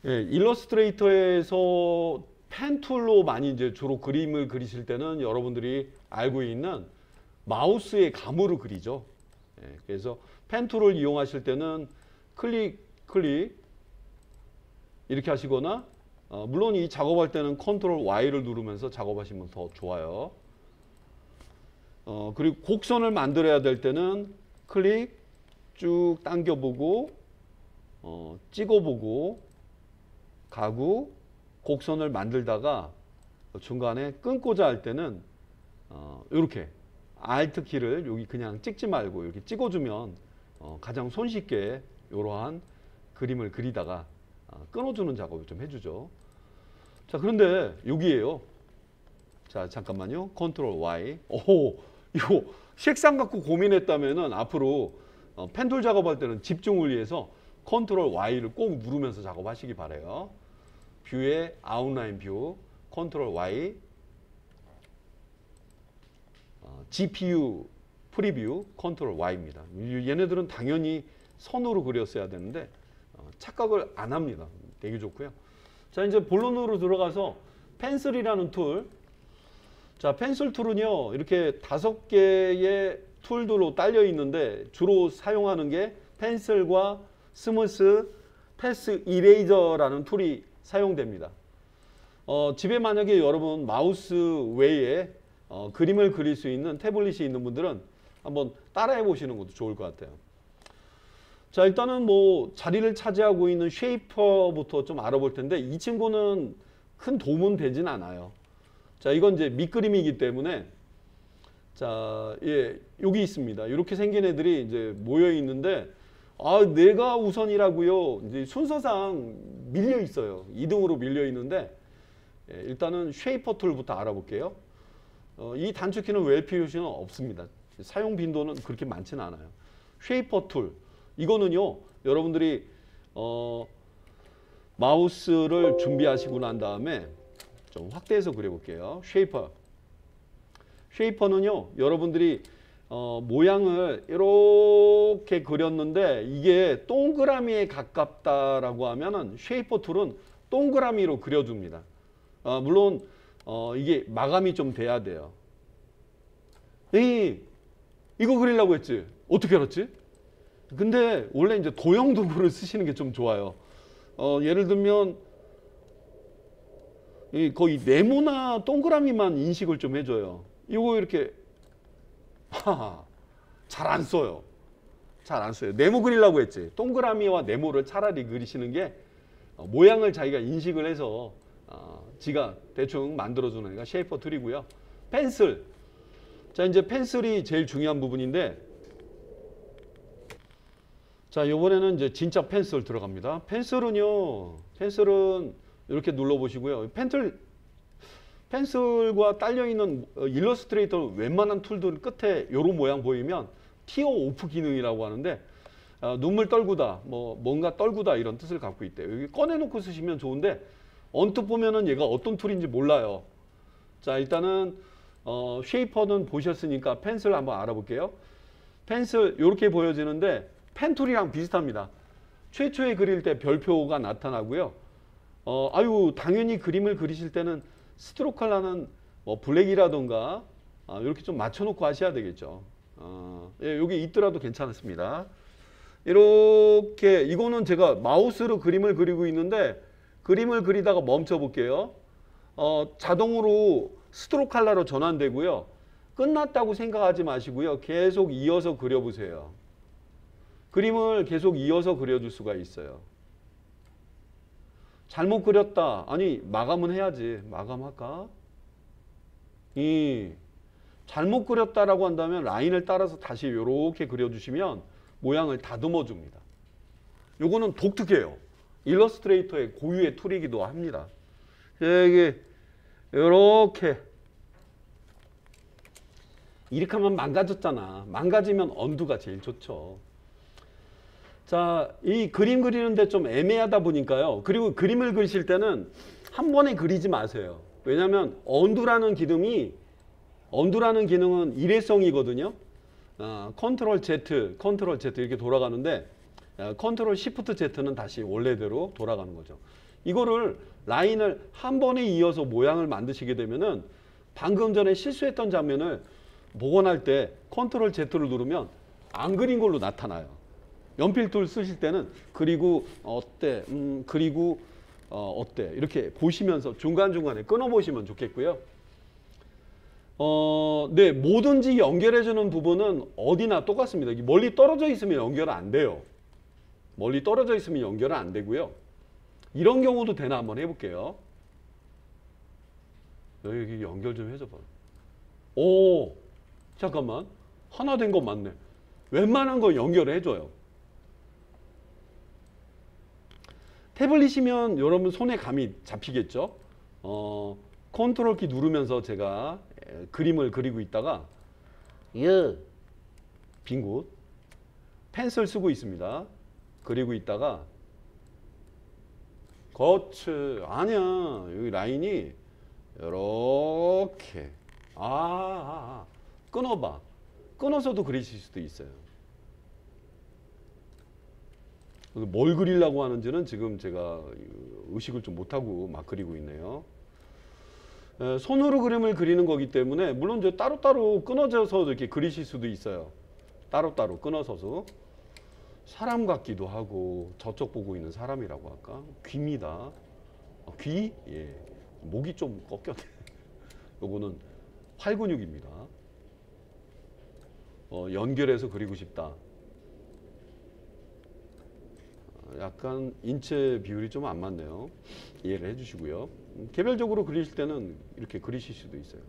예, 일러스트레이터에서 펜 툴로 많이 이제 주로 그림을 그리실 때는 여러분들이 알고 있는 마우스의 감으로 그리죠. 예, 그래서 펜 툴을 이용하실 때는 클릭 이렇게 하시거나 물론 이 작업할 때는 컨트롤 Y를 누르면서 작업하시면 더 좋아요. 그리고 곡선을 만들어야 될 때는 클릭 쭉 당겨보고 찍어보고 가구 곡선을 만들다가 중간에 끊고자 할 때는 이렇게 Alt 키를 여기 그냥 찍지 말고 이렇게 찍어주면 가장 손쉽게 이러한 그림을 그리다가 끊어주는 작업을 좀 해주죠. 자, 그런데 여기에요. 자, 잠깐만요. 컨트롤 Y. 오, 이거 색상 갖고 고민했다면은 앞으로 펜툴 작업할 때는 집중을 위해서 컨트롤 Y를 꼭 누르면서 작업하시기 바래요. 뷰의 아웃라인 뷰, 컨트롤 Y, GPU 프리뷰, 컨트롤 Y입니다. 얘네들은 당연히 선으로 그렸어야 되는데 착각을 안 합니다. 되게 좋고요. 자, 이제 본론으로 들어가서 펜슬이라는 툴. 자, 펜슬 툴은요, 이렇게 5개의 툴들로 딸려 있는데 주로 사용하는 게 펜슬과 스무스, 패스 이레이저라는 툴이 사용됩니다. 집에 만약에 여러분 마우스 외에 그림을 그릴 수 있는 태블릿이 있는 분들은 한번 따라해 보시는 것도 좋을 것 같아요. 자, 일단은 뭐 자리를 차지하고 있는 쉐이퍼부터 좀 알아볼 텐데 이 친구는 큰 도움은 되진 않아요. 자, 이건 이제 밑그림이기 때문에 자, 예, 여기 있습니다. 이렇게 생긴 애들이 이제 모여 있는데 내가 우선이라고요. 이제 순서상 밀려 있어요. 2등으로 밀려 있는데 예, 일단은 쉐이퍼 툴부터 알아볼게요. 이 단축키는 왜 필요시는 없습니다. 사용 빈도는 그렇게 많지는 않아요. 쉐이퍼 툴. 이거는요, 여러분들이 마우스를 준비하시고 난 다음에 좀 확대해서 그려볼게요. 쉐이퍼는요, 여러분들이 모양을 이렇게 그렸는데 이게 동그라미에 가깝다라고 하면은 쉐이퍼 툴은 동그라미로 그려줍니다. 물론 이게 마감이 좀 돼야 돼요. 이거 그리려고 했지? 어떻게 알았지? 근데 원래 이제 도형 도구를 쓰시는 게 좀 좋아요. 예를 들면 거의 네모나 동그라미만 인식을 좀 해줘요. 이거 이렇게 잘 안 써요. 잘 안 써요. 네모 그리려고 했지. 동그라미와 네모를 차라리 그리시는 게 모양을 자기가 인식을 해서 지가 대충 만들어주는 애가 쉐이퍼 툴이고요. 펜슬. 자, 이제 펜슬이 제일 중요한 부분인데 자, 이번에는 이제 진짜 펜슬 들어갑니다. 펜슬은 이렇게 눌러보시고요. 펜슬과 딸려있는 일러스트레이터 웬만한 툴들 끝에 이런 모양 보이면 티어 오프 기능이라고 하는데 눈물 떨구다, 뭔가 떨구다 이런 뜻을 갖고 있대요. 여기 꺼내놓고 쓰시면 좋은데 언뜻 보면은 얘가 어떤 툴인지 몰라요. 자, 일단은 쉐이퍼는 보셨으니까 펜슬 한번 알아볼게요. 펜슬 이렇게 보여지는데 펜툴이랑 비슷합니다. 최초에 그릴 때 별표가 나타나고요. 당연히 그림을 그리실 때는 스트로크 컬러는 블랙이라던가 이렇게 좀 맞춰놓고 하셔야 되겠죠. 예, 여기 있더라도 괜찮습니다. 이렇게 이거는 제가 마우스로 그림을 그리고 있는데 그림을 그리다가 멈춰 볼게요. 자동으로 스트로크 컬러로 전환되고요. 끝났다고 생각하지 마시고요. 계속 이어서 그려보세요. 그림을 계속 이어서 그려줄 수가 있어요. 잘못 그렸다. 아니, 마감은 해야지. 마감할까? 잘못 그렸다라고 한다면 라인을 따라서 다시 이렇게 그려주시면 모양을 다듬어 줍니다. 요거는 독특해요. 일러스트레이터의 고유의 툴이기도 합니다. 이게 이렇게 하면 망가졌잖아. 망가지면 언두가 제일 좋죠. 자, 이 그림 그리는데 좀 애매하다 보니까요. 그리고 그림을 그리실 때는 한 번에 그리지 마세요. 왜냐하면 언두라는 기능은 일회성이거든요. 컨트롤 Z 이렇게 돌아가는데 컨트롤 시프트 Z는 다시 원래대로 돌아가는 거죠. 이거를 라인을 한 번에 이어서 모양을 만드시게 되면은 방금 전에 실수했던 장면을 복원할 때 컨트롤 Z를 누르면 안 그린 걸로 나타나요. 연필 툴 쓰실 때는 그리고 어때? 그리고 어때? 이렇게 보시면서 중간중간에 끊어 보시면 좋겠고요. 네, 뭐든지 연결해주는 부분은 어디나 똑같습니다. 멀리 떨어져 있으면 연결 안 돼요. 멀리 떨어져 있으면 연결은 안 되고요. 이런 경우도 되나 한번 해볼게요. 여기 연결 좀 해줘봐. 오, 잠깐만. 하나 된 거 맞네. 웬만한 거 연결을 해줘요. 태블릿이면 여러분 손에 감이 잡히겠죠? 컨트롤 키 누르면서 제가 그림을 그리고 있다가 빈 곳 펜슬 쓰고 있습니다. 그리고 있다가 거츠 아니야. 여기 라인이 이렇게 끊어봐. 끊어서도 그리실 수도 있어요. 뭘 그리려고 하는지는 지금 제가 의식을 좀 못하고 막 그리고 있네요. 손으로 그림을 그리는 거기 때문에 물론 이제 따로따로 끊어져서 이렇게 그리실 수도 있어요. 따로따로 끊어서도. 사람 같기도 하고 저쪽 보고 있는 사람이라고 할까? 귀입니다. 귀? 예. 목이 좀 꺾였네. 요거는 팔근육입니다. 연결해서 그리고 싶다. 약간 인체 비율이 좀 안 맞네요. 이해를 해주시고요. 개별적으로 그리실 때는 이렇게 그리실 수도 있어요.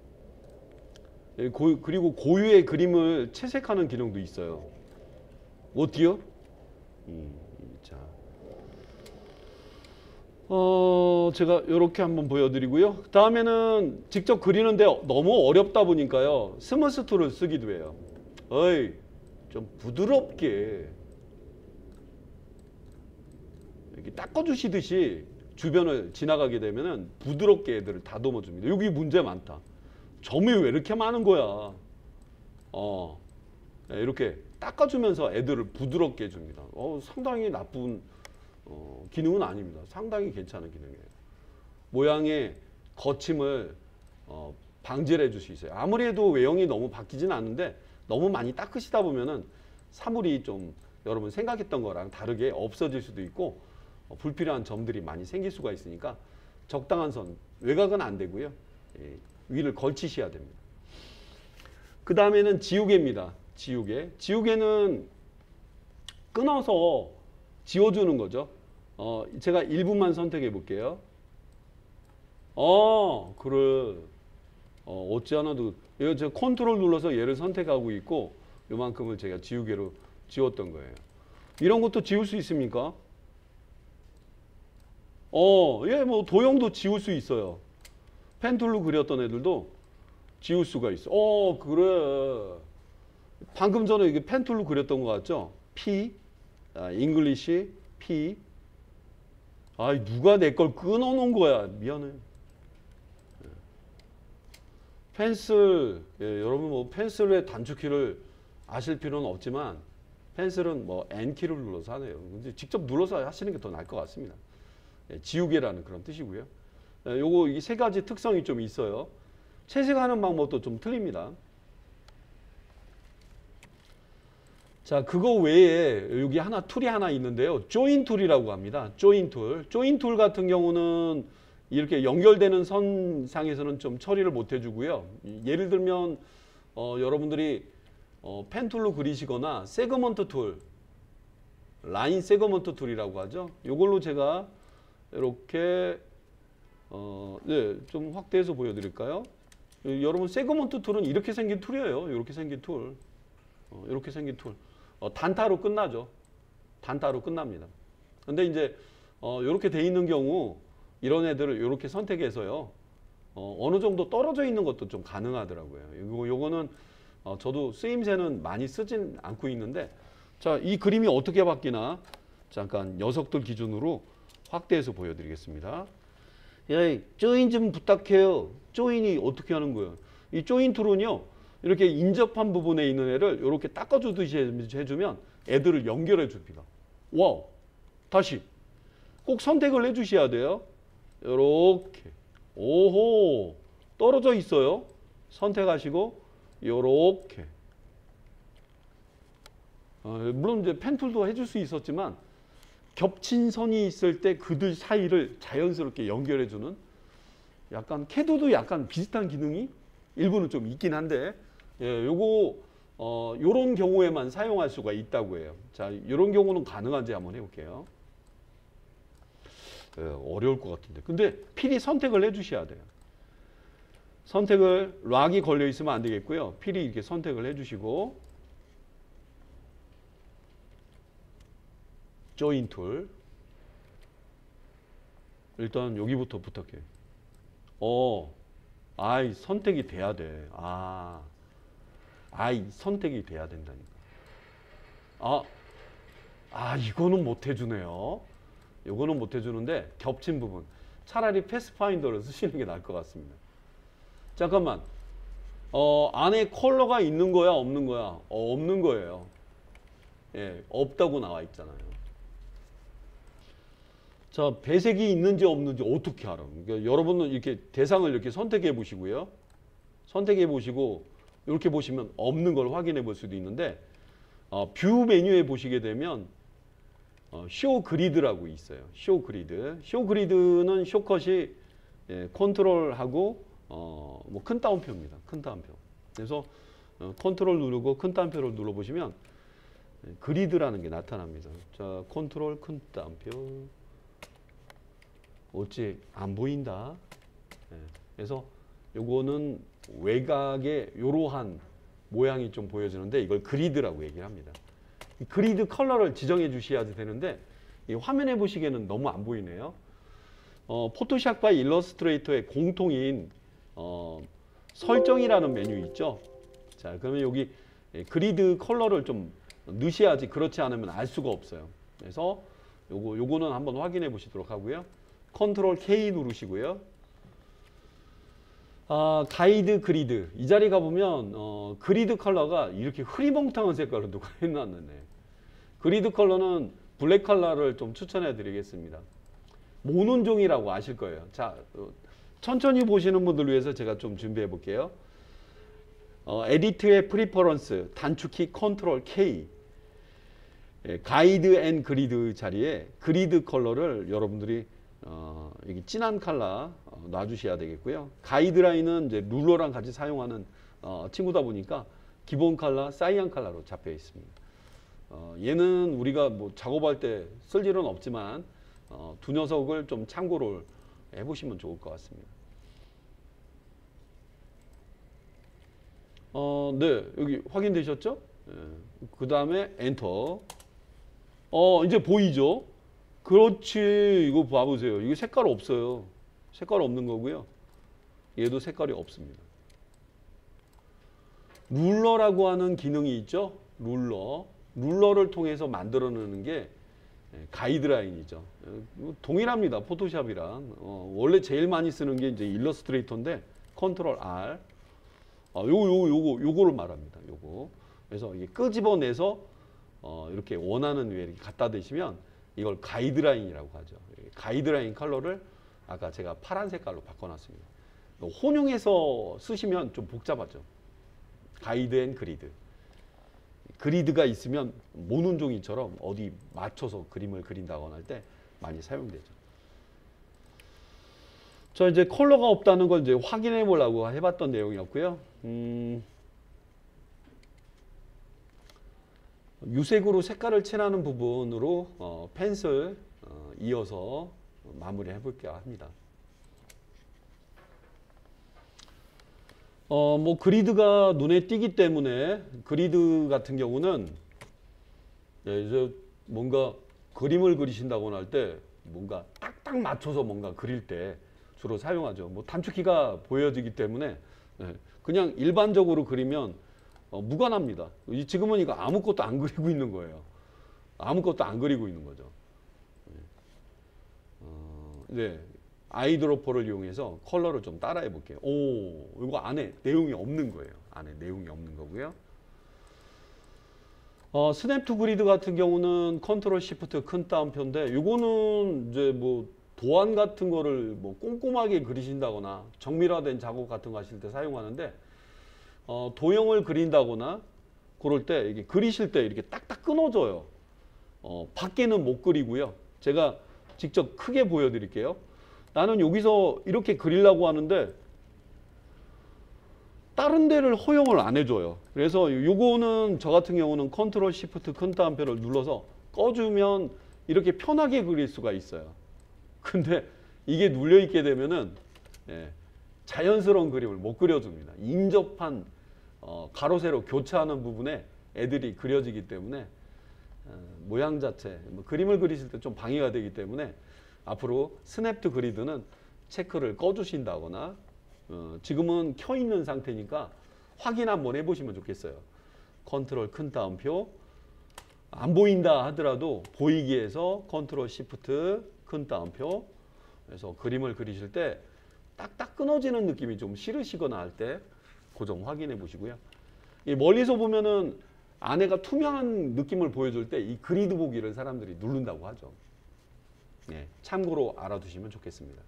그리고 고유의 그림을 채색하는 기능도 있어요. 어디요? 자, 제가 이렇게 한번 보여드리고요. 다음에는 직접 그리는데 너무 어렵다 보니까요. 스무스 툴을 쓰기도 해요. 좀 부드럽게 이렇게 닦아주시듯이 주변을 지나가게 되면은 부드럽게 애들을 다듬어 줍니다. 여기 문제 많다. 점이 왜 이렇게 많은 거야? 이렇게 닦아주면서 애들을 부드럽게 해줍니다. 상당히 나쁜 기능은 아닙니다. 상당히 괜찮은 기능이에요. 모양의 거침을 방지를 해줄 수 있어요. 아무리 해도 외형이 너무 바뀌진 않는데 너무 많이 닦으시다 보면은 사물이 좀 여러분 생각했던 거랑 다르게 없어질 수도 있고 불필요한 점들이 많이 생길 수가 있으니까 적당한 선, 외곽은 안 되고요. 위를 걸치셔야 됩니다. 그 다음에는 지우개입니다. 지우개는 끊어서 지워주는 거죠. 제가 일부만 선택해 볼게요. 그래. 어찌 않아도 이거 제가 컨트롤 눌러서 얘를 선택하고 있고 요만큼을 제가 지우개로 지웠던 거예요. 이런 것도 지울 수 있습니까? 예, 뭐 도형도 지울 수 있어요. 펜툴로 그렸던 애들도 지울 수가 있어. 그래. 방금 전에 이게 펜툴로 그렸던 거 같죠? P, 잉글리시, P. 누가 내 걸 끊어놓은 거야. 미안해. 펜슬, 여러분 뭐 펜슬의 단축키를 아실 필요는 없지만 펜슬은 뭐 N키를 눌러서 하네요. 직접 눌러서 하시는 게 더 나을 것 같습니다. 지우개라는 그런 뜻이고요. 요거 이 세 가지 특성이 좀 있어요. 채색하는 방법도 좀 틀립니다. 자, 그거 외에 여기 툴이 하나 있는데요. 조인 툴이라고 합니다. 조인 툴. 조인 툴 같은 경우는 이렇게 연결되는 선상에서는 좀 처리를 못 해주고요. 예를 들면 여러분들이 펜 툴로 그리시거나 세그먼트 툴, 라인 세그먼트 툴이라고 하죠. 이걸로 제가 이렇게 좀 확대해서 보여드릴까요? 여러분 세그먼트 툴은 이렇게 생긴 툴이에요. 이렇게 생긴 툴. 이렇게 생긴 툴. 단타로 끝나죠. 단타로 끝납니다. 근데 이제 이렇게 돼 있는 경우 이런 애들을 이렇게 선택해서요. 어느 정도 떨어져 있는 것도 좀 가능하더라고요. 요거는 저도 쓰임새는 많이 쓰진 않고 있는데 자, 이 그림이 어떻게 바뀌나 잠깐 녀석들 기준으로 확대해서 보여드리겠습니다. 조인 좀 부탁해요. 조인이 어떻게 하는 거예요? 이 조인 툴은요. 이렇게 인접한 부분에 있는 애를 이렇게 닦아주듯이 해주면 애들을 연결해 줍니다. 와우. 다시 꼭 선택을 해주셔야 돼요. 요렇게. 오호. 떨어져 있어요. 선택하시고 요렇게. 물론 이제 펜툴도 해줄 수 있었지만 겹친 선이 있을 때 그들 사이를 자연스럽게 연결해주는 약간 캐드도 약간 비슷한 기능이 일부는 좀 있긴 한데, 예, 요거 요런 경우에만 사용할 수가 있다고 해요. 자, 요런 경우는 가능한지 한번 해볼게요. 어려울 것 같은데. 근데 필히 선택을 해주셔야 돼요. 선택을 락이 걸려 있으면 안 되겠고요. 필히 이렇게 선택을 해주시고 조인 툴. 일단 여기부터 부탁해. 아이 선택이 돼야 돼. 아이 선택이 돼야 된다니까. 이거는 못 해주네요. 이거는 못 해주는데 겹친 부분. 차라리 패스파인더를 쓰시는 게 나을 것 같습니다. 잠깐만. 안에 컬러가 있는 거야, 없는 거야? 없는 거예요. 예, 없다고 나와 있잖아요. 자, 배색이 있는지 없는지 어떻게 알아? 그러니까 여러분은 이렇게 대상을 이렇게 선택해 보시고요. 선택해 보시고 이렇게 보시면 없는 걸 확인해 볼 수도 있는데, 뷰 메뉴에 보시게 되면 쇼 그리드라고 있어요. 쇼 그리드. 쇼 그리드는 쇼컷이 컨트롤하고 뭐 큰 따옴표입니다. 큰 따옴표. 그래서 컨트롤 누르고 큰 따옴표를 눌러 보시면 그리드라는 게 나타납니다. 자, 컨트롤 큰 따옴표. 어찌 안 보인다. 그래서 요거는 외곽에 이러한 모양이 좀 보여지는데 이걸 그리드라고 얘기를 합니다. 이 그리드 컬러를 지정해 주셔야 되는데 이 화면에 보시기에는 너무 안 보이네요. 포토샵과 일러스트레이터의 공통인 설정이라는 메뉴 있죠. 자, 그러면 여기 그리드 컬러를 좀 넣으셔야지, 그렇지 않으면 알 수가 없어요. 그래서 요거는 한번 확인해 보시도록 하고요. 컨트롤 K 누르시고요. 가이드 그리드. 이 자리 가보면 그리드 컬러가 이렇게 흐리멍텅한 색깔로 누가 해놨는데, 그리드 컬러는 블랙 컬러를 좀 추천해 드리겠습니다. 모논종이라고 아실 거예요. 자, 천천히 보시는 분들 위해서 제가 좀 준비해 볼게요. 에디트의 프리퍼런스 단축키 컨트롤 K, 가이드 앤 그리드 자리에 그리드 컬러를 여러분들이 여기 진한 컬러 놔주셔야 되겠고요. 가이드라인은 이제 룰러랑 같이 사용하는 친구다 보니까 기본 컬러 사이안 컬러로 잡혀 있습니다. 얘는 우리가 뭐 작업할 때 쓸 일은 없지만 두 녀석을 좀 참고를 해보시면 좋을 것 같습니다. 네, 여기 확인되셨죠? 그 다음에 엔터. 이제 보이죠? 그렇지. 이거 봐보세요. 이게 색깔 없어요. 색깔 없는 거고요. 얘도 색깔이 없습니다. 룰러라고 하는 기능이 있죠. 룰러를 통해서 만들어내는 게 가이드라인이죠. 동일합니다. 포토샵이랑. 원래 제일 많이 쓰는 게 이제 일러스트레이터인데 컨트롤 R. 요거를 말합니다. 요거. 그래서 이게 끄집어내서 이렇게 원하는 위에 이렇게 갖다 대시면 이걸 가이드라인이라고 하죠. 가이드라인 컬러를 아까 제가 파란 색깔로 바꿔놨습니다. 혼용해서 쓰시면 좀 복잡하죠. 가이드 앤 그리드. 그리드가 있으면 모논종이처럼 어디 맞춰서 그림을 그린다거나 할 때 많이 사용되죠. 자, 이제 컬러가 없다는 걸 이제 확인해 보려고 해봤던 내용이었고요. 유색으로 색깔을 칠하는 부분으로 펜슬 이어서 마무리 해볼까 합니다. 뭐 그리드가 눈에 띄기 때문에 그리드 같은 경우는 이제 뭔가 그림을 그리신다거나 할 때 뭔가 딱딱 맞춰서 뭔가 그릴 때 주로 사용하죠. 뭐 단축키가 보여지기 때문에 그냥 일반적으로 그리면 무관합니다. 지금은 이거 아무것도 안 그리고 있는 거예요. 아무것도 안 그리고 있는 거죠. 네, 아이드로퍼를 이용해서 컬러를 좀 따라해 볼게요. 이거 안에 내용이 없는 거예요. 안에 내용이 없는 거고요. 스냅 투 그리드 같은 경우는 컨트롤 시프트 큰 따옴표인데 요거는 이제 뭐 도안 같은 거를 뭐 꼼꼼하게 그리신다거나 정밀화된 작업 같은 거 하실 때 사용하는데 도형을 그린다거나 그럴 때 이게 그리실 때 이렇게 딱딱 끊어져요. 밖에는 못 그리고요. 제가 직접 크게 보여드릴게요. 나는 여기서 이렇게 그리려고 하는데 다른 데를 허용을 안 해줘요. 그래서 요거는 저 같은 경우는 컨트롤 시프트 큰 따옴표를 눌러서 꺼주면 이렇게 편하게 그릴 수가 있어요. 근데 이게 눌려 있게 되면은 자연스러운 그림을 못 그려줍니다. 인접한 가로 세로 교차하는 부분에 애들이 그려지기 때문에 모양 자체 그림을 그리실 때 좀 방해가 되기 때문에 앞으로 스냅 투 그리드는 체크를 꺼주신다거나 지금은 켜 있는 상태니까 확인 한번 해보시면 좋겠어요. 컨트롤 큰 따옴표 안 보인다 하더라도 보이기 위해서 컨트롤 시프트 큰 따옴표 그래서 그림을 그리실 때 딱딱 끊어지는 느낌이 좀 싫으시거나 할 때 그 점 확인해 보시고요. 이 멀리서 보면은 안에가 투명한 느낌을 보여줄 때 이 그리드 보기를 사람들이 누른다고 하죠. 참고로 알아두시면 좋겠습니다.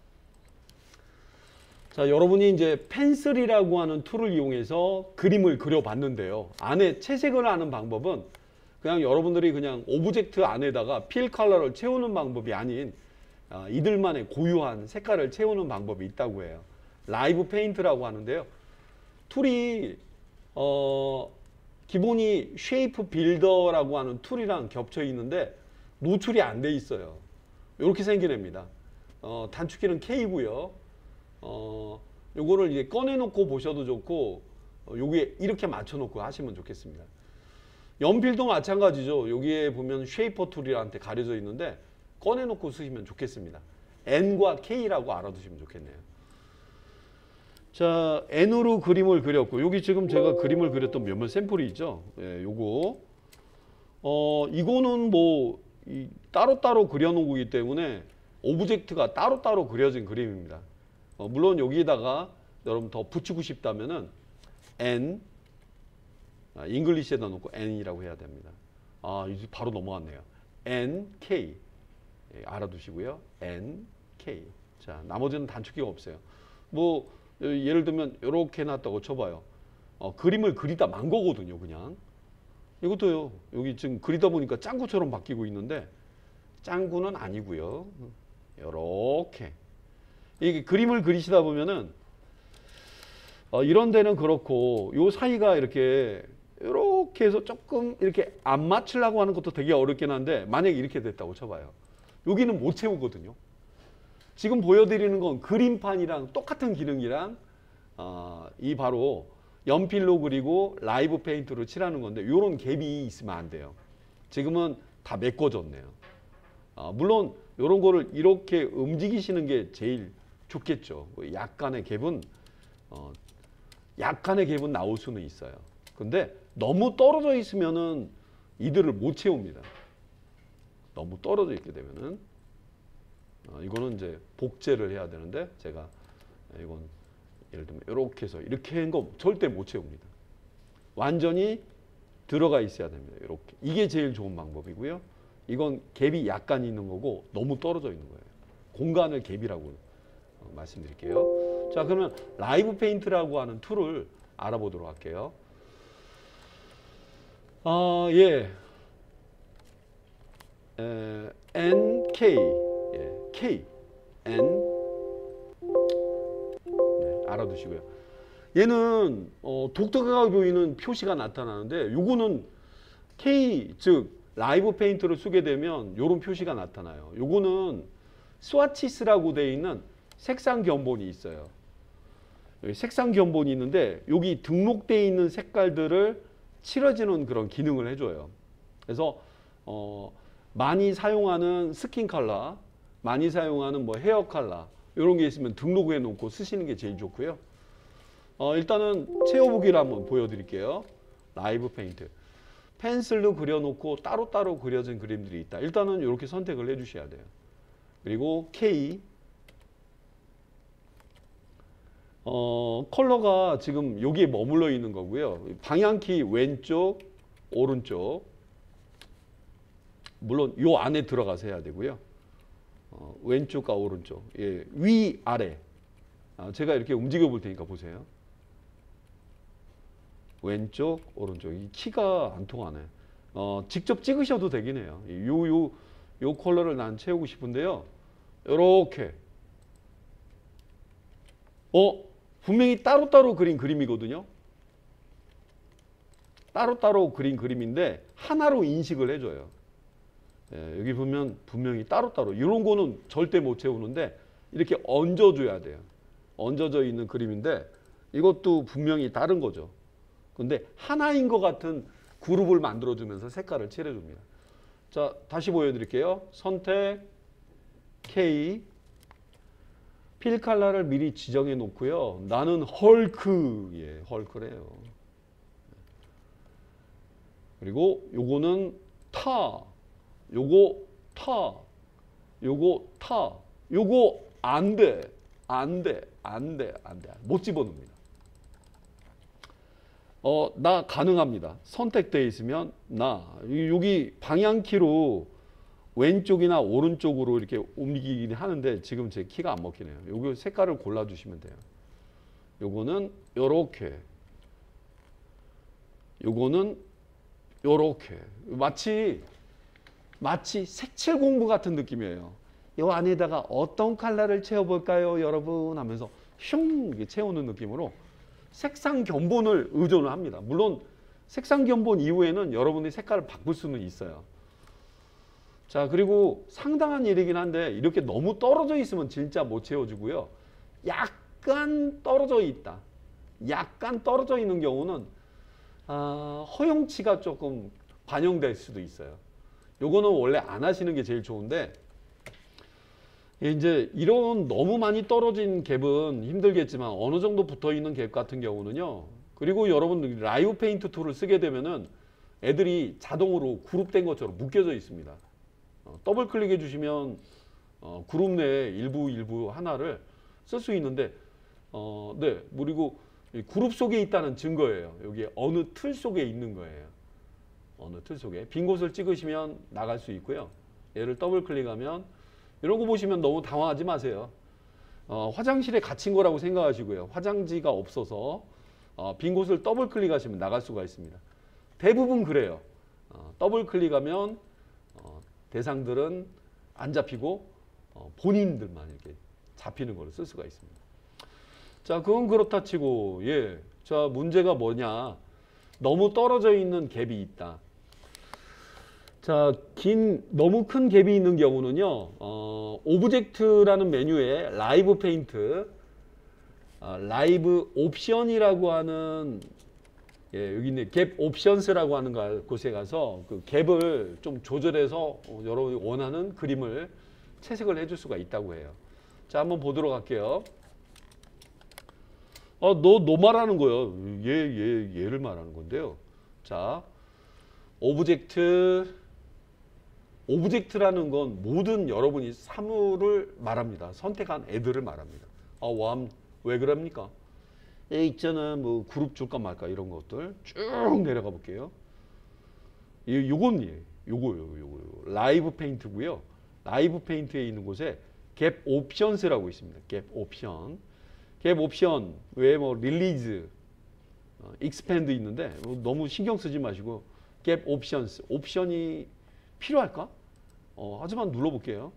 자, 여러분이 이제 펜슬이라고 하는 툴을 이용해서 그림을 그려봤는데요. 안에 채색을 하는 방법은 그냥 여러분들이 그냥 오브젝트 안에다가 필 컬러를 채우는 방법이 아닌 이들만의 고유한 색깔을 채우는 방법이 있다고 해요. 라이브 페인트라고 하는데요. 툴이 기본이 쉐이프 빌더라고 하는 툴이랑 겹쳐 있는데 노출이 안 돼 있어요. 이렇게 생긴 애입니다. 단축키는 K고요. 요거를 이제 꺼내놓고 보셔도 좋고 여기에 이렇게 맞춰놓고 하시면 좋겠습니다. 연필도 마찬가지죠. 여기에 보면 쉐이퍼 툴이라는 데 가려져 있는데 꺼내놓고 쓰시면 좋겠습니다. N과 K라고 알아두시면 좋겠네요. 자, N으로 그림을 그렸고 여기 지금 제가 그림을 그렸던 몇몇 샘플이 있죠. 요거 이거는 뭐 따로따로 그려놓은 거기 때문에 오브젝트가 따로따로 그려진 그림입니다. 물론 여기에다가 여러분 더 붙이고 싶다면은 N 잉글리시에다 놓고 N이라고 해야 됩니다. 이제 바로 넘어갔네요. N, K 알아두시고요. N, K. 자, 나머지는 단축키가 없어요. 뭐 예를 들면 이렇게 해놨다고 쳐봐요. 그림을 그리다 만 거거든요. 그냥 이것도요. 여기 지금 그리다 보니까 짱구처럼 바뀌고 있는데 짱구는 아니고요. 이렇게 이게 그림을 그리시다 보면은 이런 데는 그렇고 요 사이가 이렇게 해서 조금 이렇게 안 맞추려고 하는 것도 되게 어렵긴 한데 만약에 이렇게 됐다고 쳐봐요. 여기는 못 채우거든요. 지금 보여드리는 건 그림판이랑 똑같은 기능이랑 이 바로 연필로 그리고 라이브 페인트로 칠하는 건데 이런 갭이 있으면 안 돼요. 지금은 다 메꿔졌네요. 물론 이런 거를 이렇게 움직이시는 게 제일 좋겠죠. 약간의 갭은 나올 수는 있어요. 근데 너무 떨어져 있으면은 이들을 못 채웁니다. 너무 떨어져 있게 되면은 이거는 이제 복제를 해야 되는데 제가 이건 예를 들면 이렇게 해서 이렇게 한 거 절대 못 채웁니다. 완전히 들어가 있어야 됩니다. 이렇게 이게 제일 좋은 방법이고요. 이건 갭이 약간 있는 거고 너무 떨어져 있는 거예요. 공간을 갭이라고 말씀드릴게요. 자, 그러면 라이브 페인트라고 하는 툴을 알아보도록 할게요. N, K, K, N, 알아두시고요. 얘는 독특하게 보이는 표시가 나타나는데 요거는 K, 즉 라이브 페인트를 쓰게 되면 이런 표시가 나타나요. 요거는 스와치스라고 되어 있는 색상 견본이 있어요. 여기 색상 견본이 있는데 여기 등록되어 있는 색깔들을 칠해주는 그런 기능을 해줘요. 그래서 많이 사용하는 스킨 컬러, 많이 사용하는 뭐 헤어 컬러 이런 게 있으면 등록해 놓고 쓰시는 게 제일 좋고요. 일단은 채워보기를 한번 보여드릴게요. 라이브 페인트. 펜슬로 그려놓고 따로따로 그려진 그림들이 있다. 일단은 이렇게 선택을 해주셔야 돼요. 그리고 K. 컬러가 지금 여기에 머물러 있는 거고요. 방향키 왼쪽, 오른쪽. 물론 요 안에 들어가서 해야 되고요. 왼쪽과 오른쪽. 예, 위, 아래. 제가 이렇게 움직여 볼 테니까 보세요. 왼쪽, 오른쪽. 이 키가 안 통하네. 직접 찍으셔도 되긴 해요. 요 컬러를 난 채우고 싶은데요. 요렇게. 분명히 따로따로 그린 그림이거든요. 따로따로 그린 그림인데 하나로 인식을 해줘요. 예, 여기 보면 분명히 따로따로. 이런 거는 절대 못 채우는데 이렇게 얹어줘야 돼요. 얹어져 있는 그림인데 이것도 분명히 다른 거죠. 근데 하나인 것 같은 그룹을 만들어주면서 색깔을 칠해줍니다. 자, 다시 보여드릴게요. 선택, K. 필 컬러를 미리 지정해 놓고요. 나는 헐크. 예, 헐크래요. 그리고 요거는 타. 요거 타. 요거 타. 요거 안 돼. 안 돼. 안 돼. 안 돼. 못 집어넣습니다. 나 가능합니다. 선택되어 있으면 나. 여기 방향키로 왼쪽이나 오른쪽으로 이렇게 옮기긴 하는데 지금 제 키가 안 먹히네요. 요거 색깔을 골라주시면 돼요. 요거는 요렇게. 요거는 요렇게. 마치 색칠 공부 같은 느낌이에요. 요 안에다가 어떤 컬러를 채워볼까요, 여러분? 하면서 슝 이렇게 채우는 느낌으로 색상 견본을 의존을 합니다. 물론 색상 견본 이후에는 여러분이 색깔을 바꿀 수는 있어요. 자, 그리고 상당한 일이긴 한데 이렇게 너무 떨어져 있으면 진짜 못 채워주고요. 약간 떨어져 있다. 약간 떨어져 있는 경우는 허용치가 조금 반영될 수도 있어요. 요거는 원래 안 하시는 게 제일 좋은데 이제 이런 너무 많이 떨어진 갭은 힘들겠지만 어느 정도 붙어 있는 갭 같은 경우는요. 그리고 여러분 라이브 페인트 툴을 쓰게 되면은 애들이 자동으로 그룹된 것처럼 묶여져 있습니다. 더블 클릭해 주시면 그룹 내에 일부 하나를 쓸 수 있는데 네, 그리고 그룹 속에 있다는 증거예요. 여기 어느 틀 속에 있는 거예요. 어느 틀 속에 빈 곳을 찍으시면 나갈 수 있고요. 얘를 더블 클릭하면 이런 거 보시면 너무 당황하지 마세요. 화장실에 갇힌 거라고 생각하시고요. 화장지가 없어서 빈 곳을 더블 클릭하시면 나갈 수가 있습니다. 대부분 그래요. 더블 클릭하면 대상들은 안 잡히고 본인들만 이렇게 잡히는 거를 쓸 수가 있습니다. 자, 그건 그렇다 치고 예, 자 문제가 뭐냐? 너무 떨어져 있는 갭이 있다. 자, 너무 큰 갭이 있는 경우는요, 오브젝트라는 메뉴에 라이브 페인트, 라이브 옵션이라고 하는, 예, 여기 있네, 갭 옵션스라고 하는 곳에 가서 그 갭을 좀 조절해서 여러분이 원하는 그림을 채색을 해줄 수가 있다고 해요. 자, 한번 보도록 할게요. 너 말하는 거예요. 얘를 말하는 건데요. 자, 오브젝트라는 건 모든 여러분이 사물을 말합니다. 선택한 애들을 말합니다. 왜 그럽니까? 있잖아, 뭐 그룹 줄까 말까 이런 것들 쭉 내려가 볼게요. 요거요. 라이브 페인트고요. 라이브 페인트에 있는 곳에 갭 옵션스라고 있습니다. 갭 옵션. 갭 옵션 외에 뭐 릴리즈, 익스펜드 있는데 너무 신경 쓰지 마시고 갭 옵션스. 옵션이 필요할까? 하지만 눌러볼게요.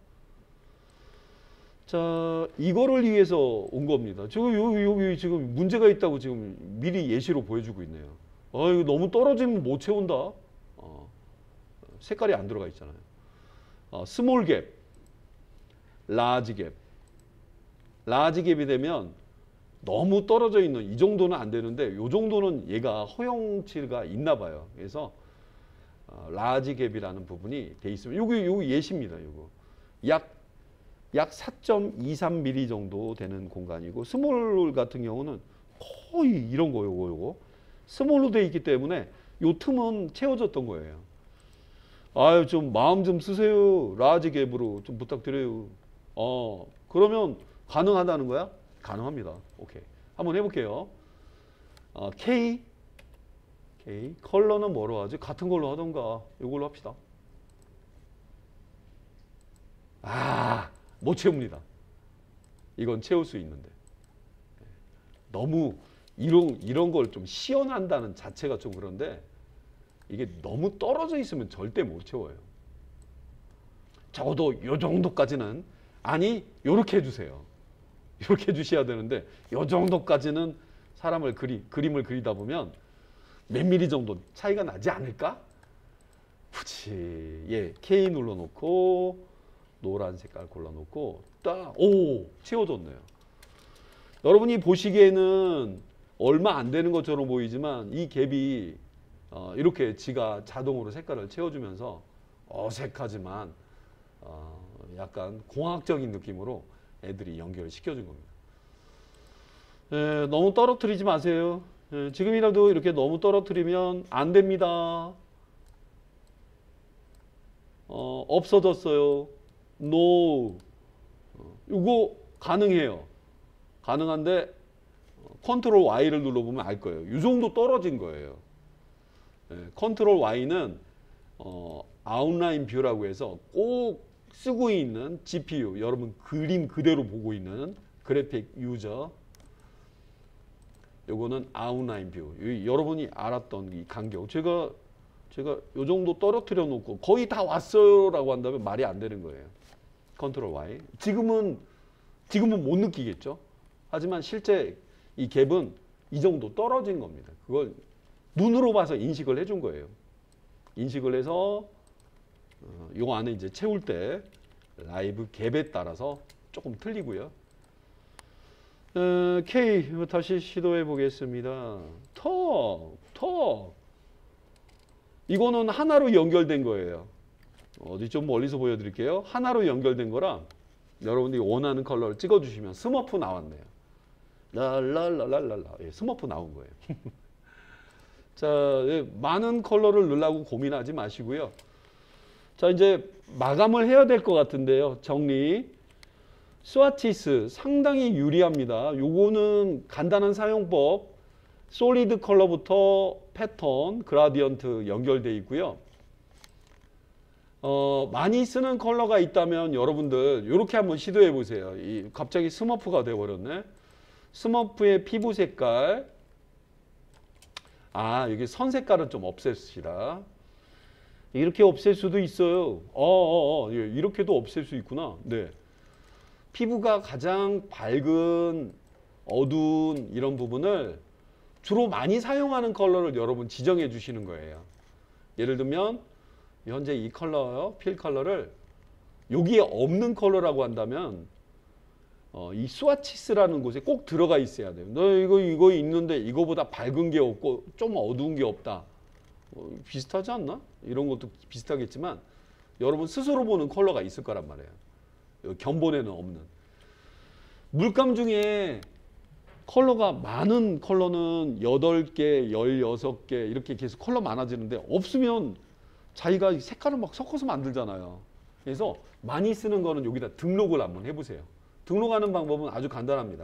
자, 이거를 위해서 온 겁니다. 지금 여기 지금 문제가 있다고 지금 미리 예시로 보여주고 있네요. 이거 너무 떨어지면 못 채운다. 색깔이 안 들어가 있잖아요. 스몰 갭, 라지 갭. 라지 갭이 되면 너무 떨어져 있는 이 정도는 안 되는데 이 정도는 얘가 허용치가 있나 봐요. 그래서 라지 갭이라는 부분이 돼 있으면 요거 예시입니다. 요거 약 4.23mm 정도 되는 공간이고 스몰 같은 경우는 거의 이런 거 요거 스몰로 돼 있기 때문에 요 틈은 채워졌던 거예요. 좀 마음 좀 쓰세요. 라지 갭으로 좀 부탁드려요. 그러면 가능하다는 거야? 가능합니다. 오케이. 한번 해볼게요. 오케이. 컬러는 뭐로 하지? 같은 걸로 하던가. 이걸로 합시다. 못 채웁니다. 이건 채울 수 있는데. 너무 이런 걸 좀 시연한다는 자체가 좀 그런데 이게 너무 떨어져 있으면 절대 못 채워요. 적어도 요 정도까지는 아니 요렇게 해주세요. 이렇게 해주셔야 되는데 요 정도까지는 사람을 그림을 그리다 보면 몇 미리 정도 차이가 나지 않을까? 굳이 K 눌러놓고 노란 색깔 골라놓고 채워졌네요. 여러분이 보시기에는 얼마 안 되는 것처럼 보이지만 이 갭이 이렇게 지가 자동으로 색깔을 채워주면서 어색하지만 약간 공학적인 느낌으로 애들이 연결을 시켜준 겁니다. 너무 떨어뜨리지 마세요. 지금이라도 이렇게 너무 떨어뜨리면 안 됩니다. 없어졌어요. No. 이거 가능해요. 가능한데 컨트롤 Y를 눌러보면 알 거예요. 이 정도 떨어진 거예요. 컨트롤 Y는 아웃라인 뷰라고 해서 꼭 쓰고 있는 GPU, 여러분 그림 그대로 보고 있는 그래픽 유저, 요거는 아웃라인 뷰. 여러분이 알았던 이 간격. 제가 요 정도 떨어뜨려 놓고 거의 다 왔어요 라고 한다면 말이 안 되는 거예요. 컨트롤 Y. 지금은 못 느끼겠죠. 하지만 실제 이 갭은 이 정도 떨어진 겁니다. 그걸 눈으로 봐서 인식을 해준 거예요. 인식을 해서 요 안에 이제 채울 때 라이브 갭에 따라서 조금 틀리고요. K 다시 시도해 보겠습니다. 턱 이거는 하나로 연결된 거예요. 어디 좀 멀리서 보여드릴게요. 하나로 연결된 거라 여러분들이 원하는 컬러를 찍어주시면 스머프 나왔네요. 랄랄랄랄랄라. 스머프 나온 거예요. 자, 많은 컬러를 넣으려고 고민하지 마시고요. 자, 이제 마감을 해야 될 것 같은데요. 정리. 스와치스 상당히 유리합니다. 요거는 간단한 사용법. 솔리드 컬러부터 패턴, 그라디언트 연결되어 있고요. 많이 쓰는 컬러가 있다면 여러분들 이렇게 한번 시도해 보세요. 갑자기 스머프가 되어버렸네. 스머프의 피부 색깔. 여기 선 색깔은 좀 없앱시다. 이렇게 없앨 수도 있어요. 이렇게도 없앨 수 있구나. 네. 피부가 가장 밝은, 어두운 이런 부분을 주로 많이 사용하는 컬러를 여러분 지정해 주시는 거예요. 예를 들면 현재 이 컬러요, 필 컬러를 여기에 없는 컬러라고 한다면 이 스와치스라는 곳에 꼭 들어가 있어야 돼요. 너 이거 있는데 이거보다 밝은 게 없고 좀 어두운 게 없다. 비슷하지 않나? 이런 것도 비슷하겠지만 여러분 스스로 보는 컬러가 있을 거란 말이에요. 견본에는 없는. 물감 중에 컬러가 많은 컬러는 8개, 16개 이렇게 계속 컬러 많아지는데 없으면 자기가 색깔을 막 섞어서 만들잖아요. 그래서 많이 쓰는 거는 여기다 등록을 한번 해보세요. 등록하는 방법은 아주 간단합니다.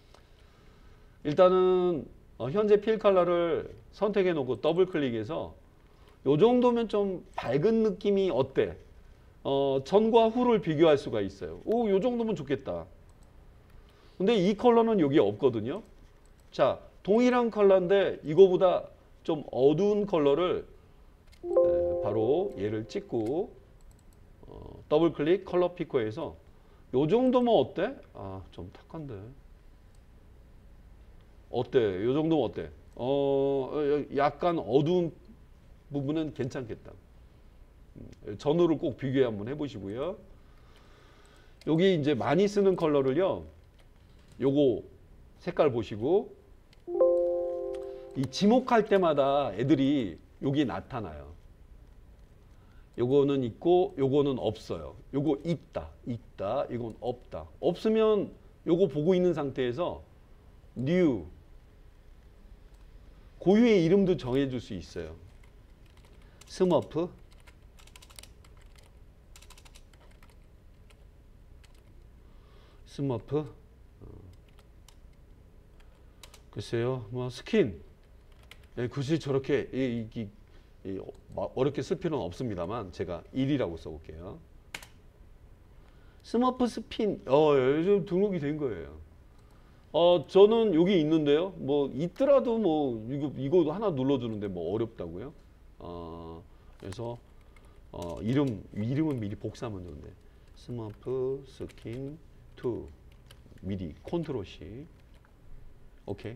일단은 현재 필 컬러를 선택해 놓고 더블 클릭해서 요 정도면 좀 밝은 느낌이 어때? 전과 후를 비교할 수가 있어요. 요 정도면 좋겠다. 근데 이 컬러는 여기 없거든요. 자, 동일한 컬러인데 이거보다 좀 어두운 컬러를 바로 얘를 찍고 더블 클릭 컬러 피커에서 요 정도면 어때? 좀 탁한데. 어때? 요 정도면 어때? 약간 어두운 부분은 괜찮겠다. 전후를 꼭 비교 한번 해보시고요. 여기 이제 많이 쓰는 컬러를요. 요거 색깔 보시고 이 지목할 때마다 애들이 여기 나타나요. 요거는 있고 요거는 없어요. 요거 있다. 이건 없다. 없으면 요거 보고 있는 상태에서 new 고유의 이름도 정해줄 수 있어요. 스머프 글쎄요, 뭐 스킨 예, 굳이 저렇게 어렵게 쓸 필요는 없습니다만 제가 1이라고 써볼게요. 스머프 스핀 요즘 등록이 된 거예요. 저는 여기 있는데요. 뭐 있더라도 뭐 이거 하나 눌러주는데 뭐 어렵다고요? 그래서 이름은 미리 복사하면 되는데 스머프 스킨 2 미리 컨트롤 C 오케이.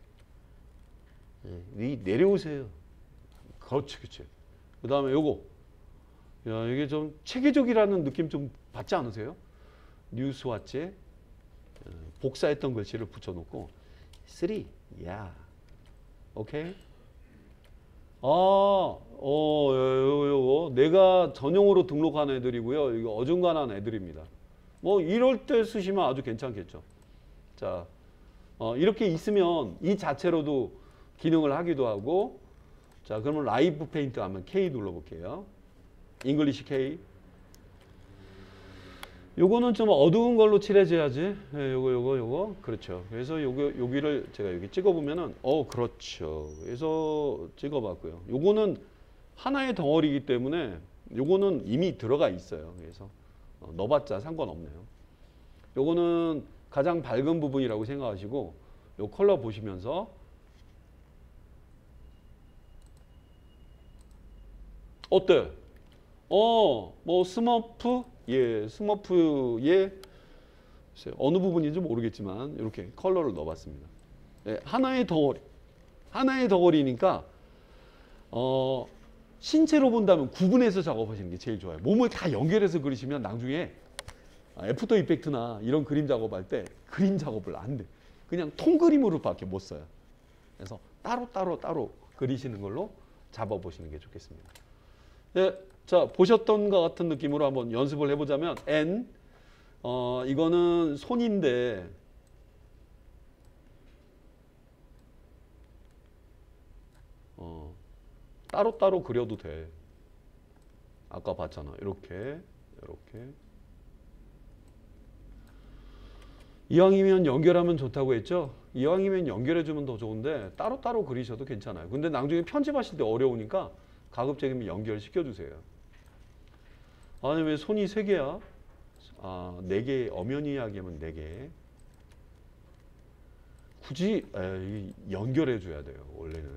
네, 내려오세요. 그렇지, 그렇지. 그 다음에 요거. 야, 이게 좀 체계적이라는 느낌 좀 받지 않으세요? 뉴스와치 복사했던 글씨를 붙여놓고 3, 야, 오케이. 요거 내가 전용으로 등록한 애들이고요. 이거 어중간한 애들입니다. 뭐 이럴 때 쓰시면 아주 괜찮겠죠. 자, 이렇게 있으면 이 자체로도 기능을 하기도 하고. 자, 그러면 라이브 페인트 하면 K 눌러볼게요. 잉글리시 K. 요거는 좀 어두운 걸로 칠해줘야지. 네, 요거. 그렇죠. 그래서 여기를 제가 여기 찍어보면은, 그렇죠. 그래서 찍어봤고요. 요거는 하나의 덩어리이기 때문에 요거는 이미 들어가 있어요. 그래서 넣어봤자 상관없네요. 요거는 가장 밝은 부분이라고 생각하시고, 요 컬러 보시면서, 어때? 뭐 스머프? 예, 스머프의 어느 부분인지 모르겠지만 이렇게 컬러를 넣어봤습니다. 예, 하나의 덩어리니까 신체로 본다면 구분해서 작업하시는 게 제일 좋아요. 몸을 다 연결해서 그리시면 나중에 애프터 이펙트나 이런 그림 작업할 때 그림 작업을 안 돼. 그냥 통그림으로밖에 못 써요. 그래서 따로 그리시는 걸로 잡아보시는 게 좋겠습니다. 네, 자, 보셨던 것 같은 느낌으로 한번 연습을 해보자면 N, 이거는 손인데 따로따로 그려도 돼. 아까 봤잖아. 이렇게. 이왕이면 연결하면 좋다고 했죠? 이왕이면 연결해주면 더 좋은데 따로따로 그리셔도 괜찮아요. 근데 나중에 편집하실 때 어려우니까 가급적이면 연결시켜주세요. 아니 왜 손이 3개야? 4개, 엄연히 이야기하면 4개. 굳이 연결해줘야 돼요. 원래는.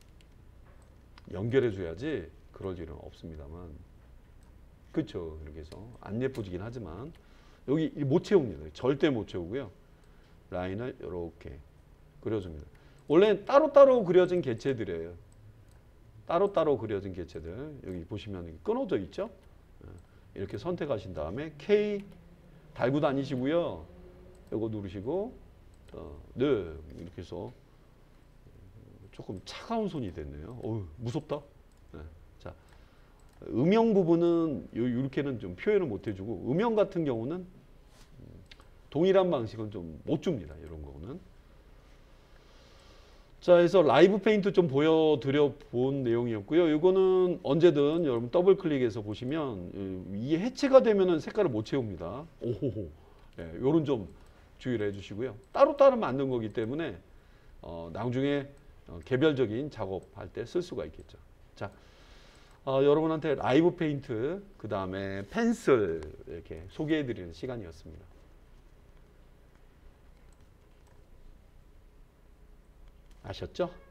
연결해줘야지 그럴 일은 없습니다만. 그쵸? 이렇게 해서 안 예뻐지긴 하지만 여기 못 채웁니다. 절대 못 채우고요. 라인을 이렇게 그려줍니다. 원래는 따로따로 그려진 개체들이에요. 따로따로 그려진 개체들. 여기 보시면 끊어져 있죠? 이렇게 선택하신 다음에 K 달고 다니시고요. 이거 누르시고 네, 이렇게 해서 조금 차가운 손이 됐네요. 무섭다. 네. 자, 음영 부분은 이렇게는 좀 표현을 못 해주고 음영 같은 경우는 동일한 방식은 좀 못 줍니다. 이런 거는. 자, 그래서 라이브 페인트 좀 보여드려 본 내용이었고요. 이거는 언제든 여러분 더블 클릭해서 보시면 이게 해체가 되면은 색깔을 못 채웁니다. 오호호. 예, 요런 좀 주의를 해주시고요. 따로따로 만든 거기 때문에 나중에 개별적인 작업할 때 쓸 수가 있겠죠. 자, 여러분한테 라이브 페인트, 그 다음에 펜슬 이렇게 소개해드리는 시간이었습니다. 아셨죠?